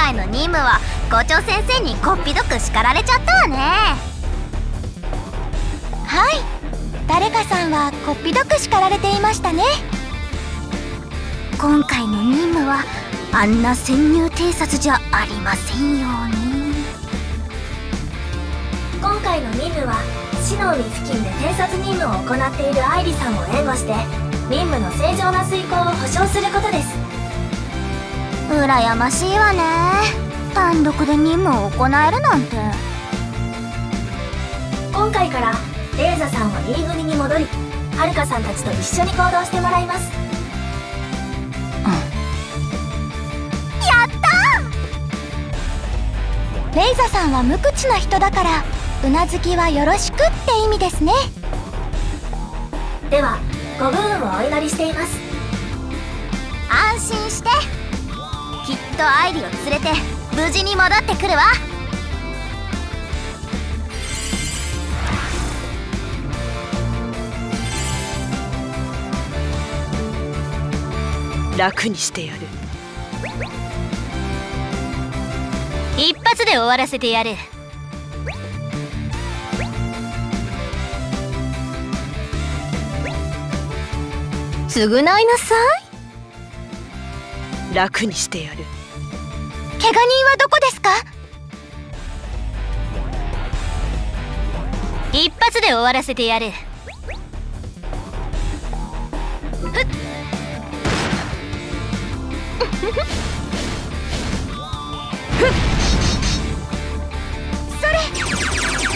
回の任務は校長先生にこっぴどく叱られちゃったわね。 はい、誰かさんはこっぴどく叱られていましたね。 今回の任務はあんな潜入偵察じゃありませんように。 今回の任務は市の海付近で偵察任務を行っている愛理さんを援護して任務の正常な遂行を保証することです。 羨ましいわね、単独で任務を行えるなんて。 今回からレイザさんは E 組に戻り、はるかさんたちと一緒に行動してもらいます。 やったー！レイザさんは無口な人だからうなずきはよろしくって意味ですね。 ではご武運をお祈りしています。 安心して、きっと愛理を連れて無事に戻ってくるわ。 楽にしてやる。 一発で終わらせてやる。償いなさい。 楽にしてやる。 怪我人はどこですか？ 一発で終わらせてやる。それ。